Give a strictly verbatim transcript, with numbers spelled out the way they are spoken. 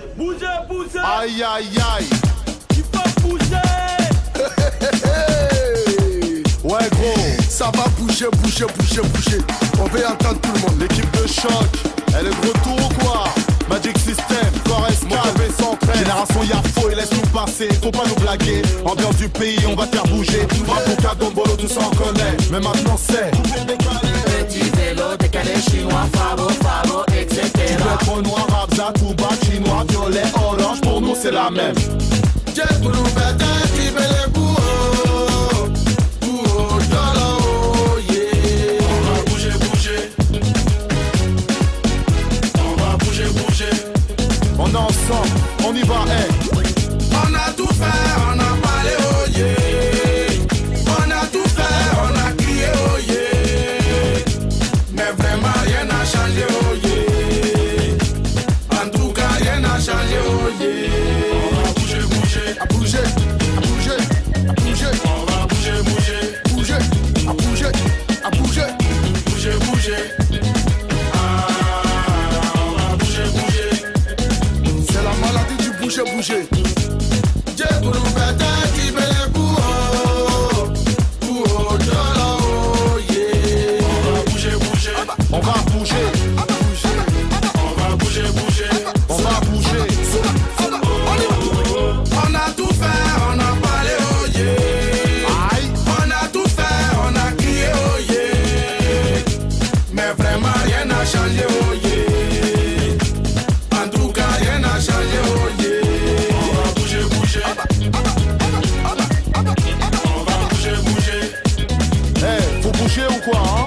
Bougez, bougez. Aïe, aïe, aïe. Il faut bouger. Ouais, gros, ça va bouger, bouger, bouger, bouger. On va entendre tout le monde. L'équipe de choc, elle est de retour ou quoi? Magic System, Forest Calvé s'entraîne. Génération Yafo, et laisse-nous passer, faut pas nous blaguer. Ambiance du pays, on va faire bouger. Rapuka, Dombolo, tout ça on connaît. Mais maintenant c'est Petit vélo, décalé chinois, favo, favo, et cetera. Tu peux être noir, Rabza, Touba, chinois, violet, orange, pour nous c'est la même. On est ensemble, on y va, hey. On a tout fait, on a parlé, oh yeah. On a tout fait, on a crié, oh yeah. Mais vraiment rien n'a changé, oh yeah. En tout cas rien n'a changé, oh yeah. On va bouger, bouger, À bouger, à bouger, à bouger. on va bouger, bouger, Bouger, à bouger, à bouger. bouger, bouger. Ah, on va bouger, bouger. C'est la maladie du bouger, bouger. On va bouger, bouger. On va bouger, On va bouger, bouger. on va bouger. On a tout fait, on a parlé, oh yeah. Aïe, On a tout fait, on a crié, oh yeah. Mais vraiment rien n'a changé, oh yeah. En tout cas rien n'a changé, oh yeah. On va bouger, bouger. On va bouger, bouger. hey, faut bouger ou quoi, hein?